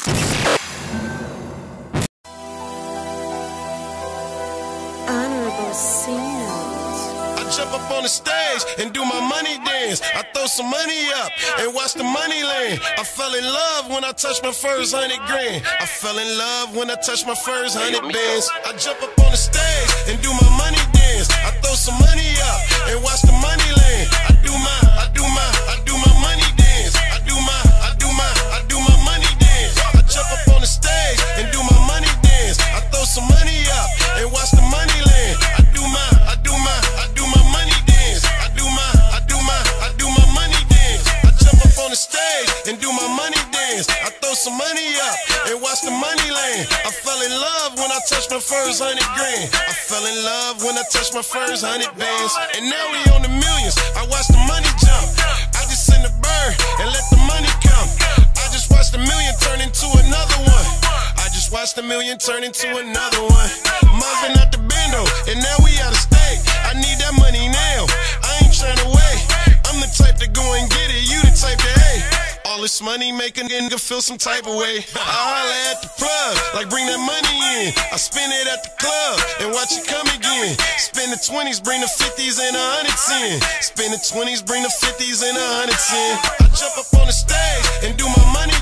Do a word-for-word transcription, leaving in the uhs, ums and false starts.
Honorable seniors. I jump up on the stage and do my money dance. I throw some money up and watch the money land. I fell in love when I touched my first hundred grand. I fell in love when I touched my first hundred bands. I jump up on the stage and do my money dance. I throw some money up and watch the money land. I do my, I do my, I do my money dance. I do my, I do my, I do my money dance. I jump up on the stage and do my money dance. I throw some money up and watch the money land. I do my, I do my, I do my money dance. I do my, I do my, I do my money dance. I jump up on the stage and do my money dance. I throw some money up and watch the money land. I fell in love when I touched my first hundred grand. I fell in love when I touched my first hundred bands. And now we on the millions. I watch the money jump. I just send a bird and let the money come. I just watched the million turn into another one. I just watched the million turn into another one. Muffin out the bando, and now we out of state. I need that money now. I ain't trying to wait. I'm the type to go and get it. You the type to hate. All this money making nigga feel some type of way. I holla at the plug, like bring that money in. I spend it at the club and watch it come again. Spend the twenties, bring the fifties and a hundreds in. Spend the twenties, bring the fifties and a hundreds in. I jump up on the stage and do my money